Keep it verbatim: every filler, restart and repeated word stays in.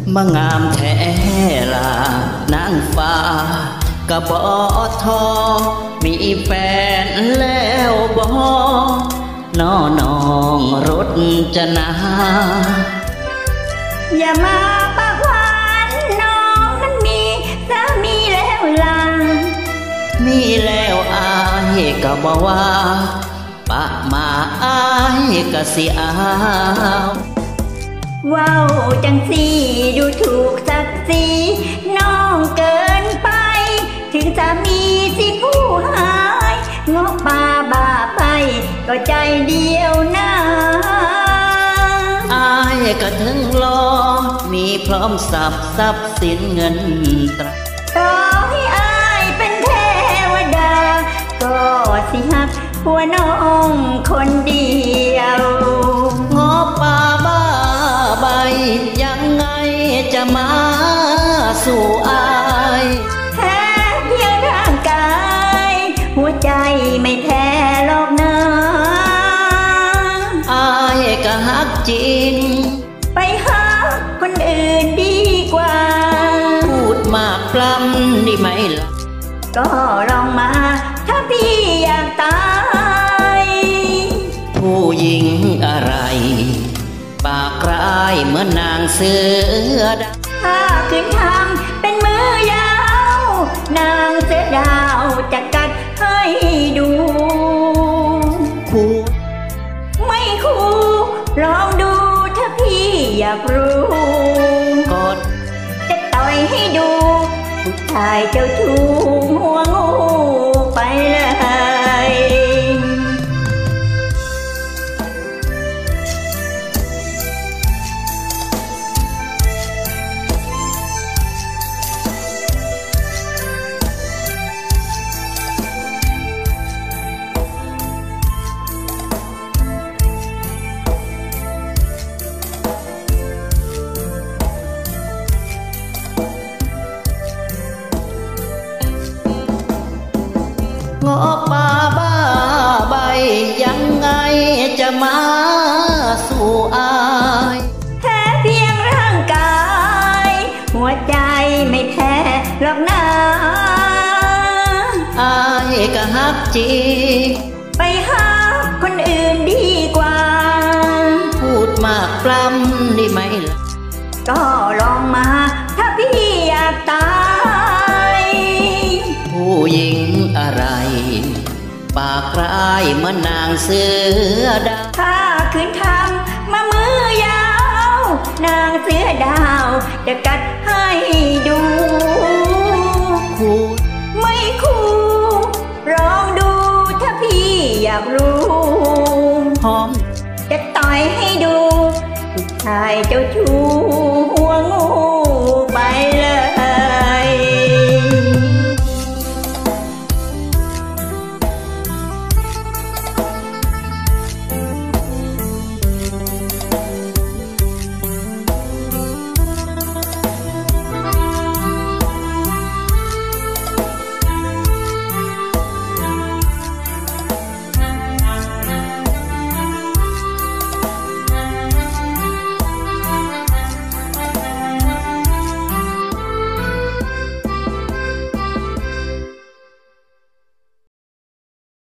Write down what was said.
มางามแท้ล่ะนางฟ้ากะบ่ทอมีแฟนแล้วบ่น้อน้องรถจะนาอย่ามาปากหวานน้องนั้นมีสามีแล้วล่ะมีแล้วอายก็บ่ว่าปะมาอายก็สิเอาว้าวจังสีดูถูกศักดิ์ศรีน้องเกินไปถึงสามีสิผู้หายงอกป่าบ้าไปก็ใจเดียวนะอายก็ถึงรอมีพร้อมสับทรัพย์สินเงินตราต่อให้อายเป็นเทวดาก็สิหักหัวน้องคนเดียวงอป่าบ้าใบยังไงจะมาสู่อายแค่เพียงร่างกายหัวใจไม่แพ้หรอกนะอายก็ฮักจริงไปหาคนอื่นดีกว่าพูดมากปล้ำได้ไหมล่ะก็ลองมาถ้าพี่อยากตายผู้หญิงอะไรปากร้ายเหมือนนางเสือดาวถ้าคืนทำเป็นมือยาวนางเสือดาวจะกัดให้ดูคู่ไม่คู่ลองดูถ้าพี่อยากรู้กดจะต่อยให้ดูผู้ชายเจ้าชู้หัวงูไปเลยงอป่าบ้าใบยังไงจะมาสู่อายแค่เพียงร่างกายหัวใจไม่แท้หรอกนะอายก็ฮักจริงไปหาคนอื่นดีกว่าพูดมากปล้ำได้ไหมล่ะก็ลองมาถ้าพี่อยากตายผู้หญิงอะไรปากร้ายเหมือนนางเสือดาวถ้าคืนทำมามือยาวนางเสือดาวจะกัดให้ดูคู่ไม่คู่ลองดูถ้าพี่อยากรู้หอมจะต่อยให้ดูผู้ชายเจ้าชู้หัวงูไปเลย